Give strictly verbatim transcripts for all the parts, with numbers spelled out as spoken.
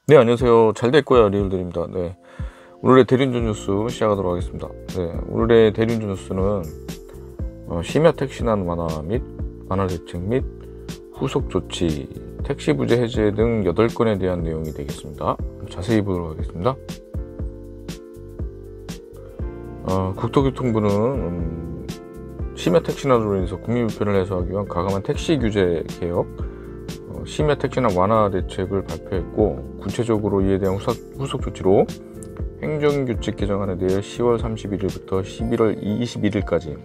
네, 안녕하세요. 잘 됐고요. 리얼들입니다. 네, 오늘의 대리운전 뉴스 시작하도록 하겠습니다. 네, 오늘의 대리운전 뉴스는 어, 심야 택시난 완화 및 완화 대책 및 후속 조치, 택시 부재 해제 등 여덟 건에 대한 내용이 되겠습니다. 자세히 보도록 하겠습니다. 어, 국토교통부는 음, 심야 택시난으로 인해서 국민 불편을 해소하기 위한 과감한 택시 규제 개혁, 어, 심야 택시난 완화 대책을 발표했고, 구체적으로 이에 대한 후속, 후속 조치로 행정규칙 개정안에 대해 시월 삼십일일부터 십일월 이십일일까지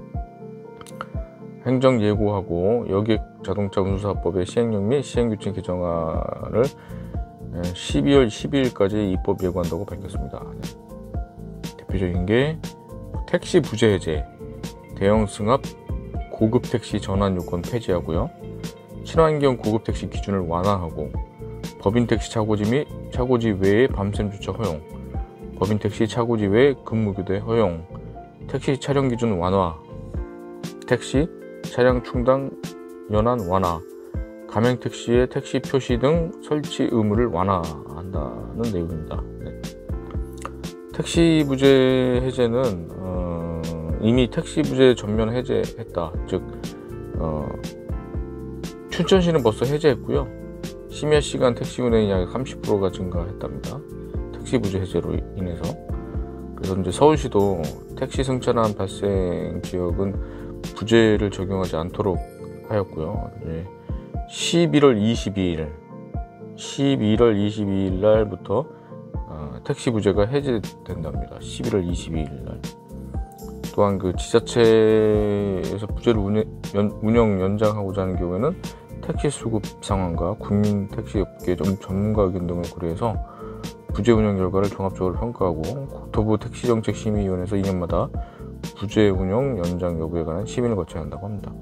행정예고하고 여객자동차 운수사법의 시행령 및 시행규칙 개정안을 십이월 십이일까지 입법 예고한다고 밝혔습니다. 대표적인 게 택시 부재 해제, 대형 승합 고급 택시 전환 요건 폐지하고요, 친환경 고급 택시 기준을 완화하고, 법인 택시 차고지 및 차고지 외의 밤샘 주차 허용, 법인 택시 차고지 외 근무 교대 허용, 택시 차량 기준 완화, 택시 차량 충당 연한 완화, 가맹 택시의 택시 표시 등 설치 의무를 완화한다는 내용입니다. 네. 택시 부재 해제는 어, 이미 택시 부재 전면 해제했다. 즉 어, 춘천시는 벌써 해제했고요. 심야 시간 택시 운행이 약 삼십 퍼센트가 증가했답니다. 택시 부재 해제로 인해서. 그래서 이제 서울시도 택시 승차난 발생 지역은 부재를 적용하지 않도록 하였고요. 이제 십일월 이십이일, 십일월 이십이일 날부터 어, 택시 부재가 해제된답니다. 십일월 이십이일 날. 또한 그 지자체에서 부재를 운영, 연, 운영 연장하고자 하는 경우에는 택시 수급 상황과 국민 택시업계 전문가 의견 등을 고려해서 부재 운영 결과를 종합적으로 평가하고 국토부 택시정책심의위원회에서 이 년마다 부재 운영 연장 여부에 관한 심의를 거쳐야 한다고 합니다.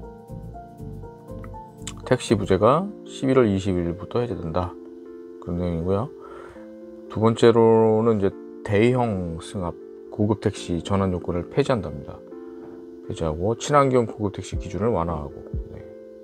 택시 부재가 십일월 이십일일부터 해제된다, 그런 내용이고요. 두 번째로는 이제 대형 승합 고급 택시 전환 요건을 폐지한답니다. 폐지하고 친환경 고급 택시 기준을 완화하고. 네.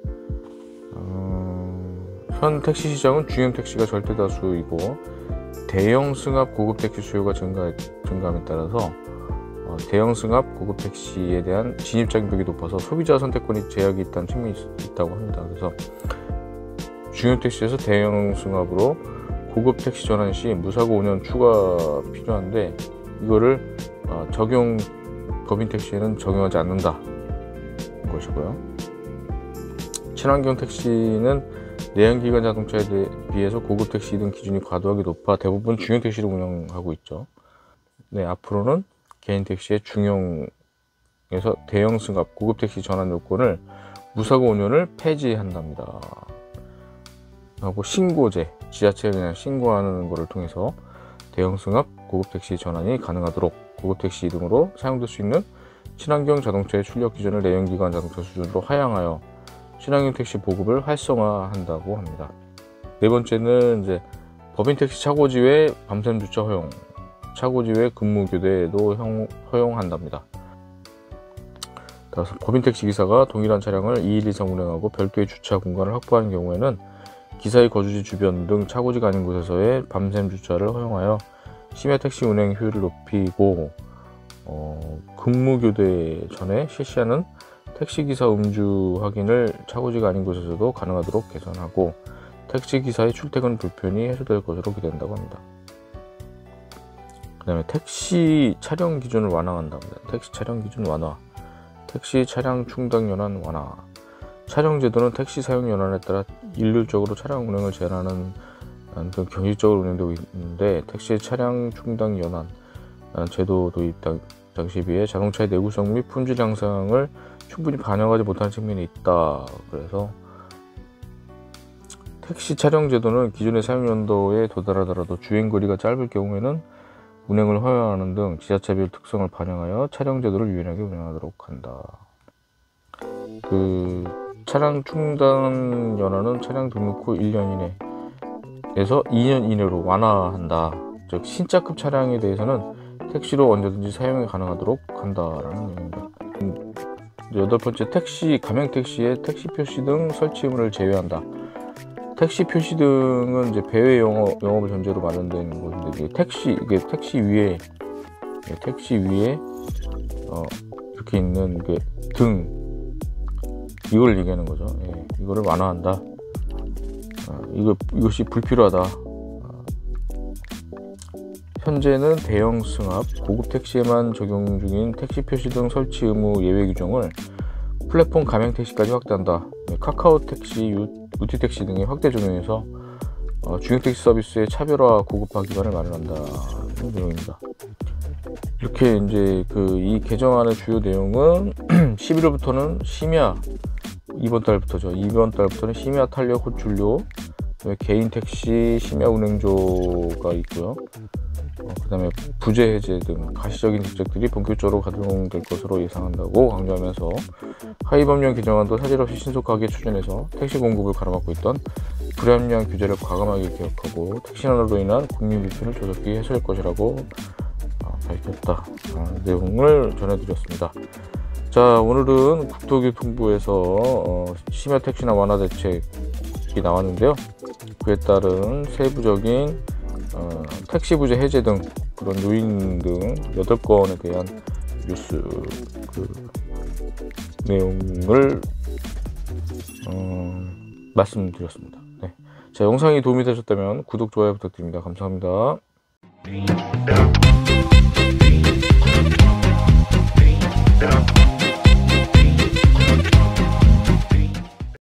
어, 현 택시 시장은 중형 택시가 절대 다수이고 대형 승합 고급 택시 수요가 증가, 증가함에 따라서 어, 대형 승합 고급 택시에 대한 진입 장벽이 높아서 소비자 선택권이 제약이 있다는 측면이 있, 있다고 합니다. 그래서 중형 택시에서 대형 승합으로 고급 택시 전환 시 무사고 오 년 추가 필요한데, 이거를 어, 적용 법인 택시에는 적용하지 않는다 것이고요. 친환경 택시는 내연기관 자동차에 비해서 고급 택시 등 기준이 과도하게 높아 대부분 중형 택시를 운영하고 있죠. 네, 앞으로는 개인 택시의 중형에서 대형 승합 고급 택시 전환 요건을 무사고 오 년을 폐지한답니다. 하고 신고제, 지자체에 그냥 신고하는 것을 통해서 대형 승합 고급 택시 전환이 가능하도록 고급 택시 등으로 사용될 수 있는 친환경 자동차의 출력 기준을 내연기관 자동차 수준으로 하향하여 친환경 택시 보급을 활성화한다고 합니다. 네 번째는 이제 법인 택시 차고지 외 밤샘 주차 허용, 차고지 외 근무 교대도 허용한답니다. 따라서 법인 택시 기사가 동일한 차량을 이 일 이상 운행하고 별도의 주차 공간을 확보하는 경우에는 기사의 거주지 주변 등 차고지가 아닌 곳에서의 밤샘 주차를 허용하여 심야 택시 운행 효율을 높이고, 어, 근무 교대 전에 실시하는 택시기사 음주 확인을 차고지가 아닌 곳에서도 가능하도록 개선하고, 택시기사의 출퇴근 불편이 해소될 것으로 기대된다고 합니다. 그 다음에 택시 차량 기준을 완화한답니다. 택시 차량 기준 완화, 택시 차량 충당 연한 완화. 차량 제도는 택시 사용 연한에 따라 일률적으로 차량 운행을 제한하는 등 경직적으로 운영되고 있는데, 택시 차량 충당 연한 제도 도입 당시에 비해 자동차의 내구성 및 품질 향상을 충분히 반영하지 못하는 측면이 있다. 그래서 택시 차량 제도는 기존의 사용 연도에 도달하더라도 주행 거리가 짧을 경우에는 운행을 허용하는 등 지자체별 특성을 반영하여 차량 제도를 유연하게 운영하도록 한다. 그 차량 충당 연한은 차량 등록 후 일 년 이내에서 이 년 이내로 완화한다. 즉 신차급 차량에 대해서는 택시로 언제든지 사용이 가능하도록 한다라는 내용입니다. 여덟 번째, 택시, 가맹 택시의 택시 표시 등 설치 의무를 제외한다. 택시 표시 등은 이제 배회 영업, 영업을 전제로 마련된 것인데, 이게 택시, 이게 택시 위에, 택시 위에, 어, 이렇게 있는 게 등, 이걸 얘기하는 거죠. 예, 이거를 완화한다. 어, 이거, 이것이 불필요하다. 어, 현재는 대형 승합, 고급 택시에만 적용 중인 택시 표시 등 설치 의무 예외 규정을 플랫폼 가맹 택시까지 확대한다. 네, 카카오 택시, 유티 택시 등의 확대 적용해서 어, 중형 택시 서비스의 차별화 고급화 기반을 마련한다. 이런 내용입니다. 이렇게 이제 그 이 개정안의 주요 내용은 십일 월부터는 심야, 이번 달부터죠. 이번 달부터는 심야 탄력 호출료, 개인 택시 심야 운행조가 있고요. 어, 그 다음에 부재 해제 등 가시적인 대책들이 본격적으로 가동될 것으로 예상한다고 강조하면서 하위법령 개정안도 사실없이 신속하게 추진해서 택시 공급을 가로막고 있던 불합리한 규제를 과감하게 개혁하고 택시난으로 인한 국민 불편을 조속히 해소할 것이라고 어, 밝혔다. 아, 내용을 전해드렸습니다. 자, 오늘은 국토교통부에서 어, 심야 택시나 완화 대책이 나왔는데요. 그에 따른 세부적인 어, 택시 부재 해제 등 그런 요인 등 여덟 건에 대한 뉴스 그 내용을 어, 말씀드렸습니다. 네. 자, 영상이 도움이 되셨다면 구독, 좋아요 부탁드립니다. 감사합니다. Yeah.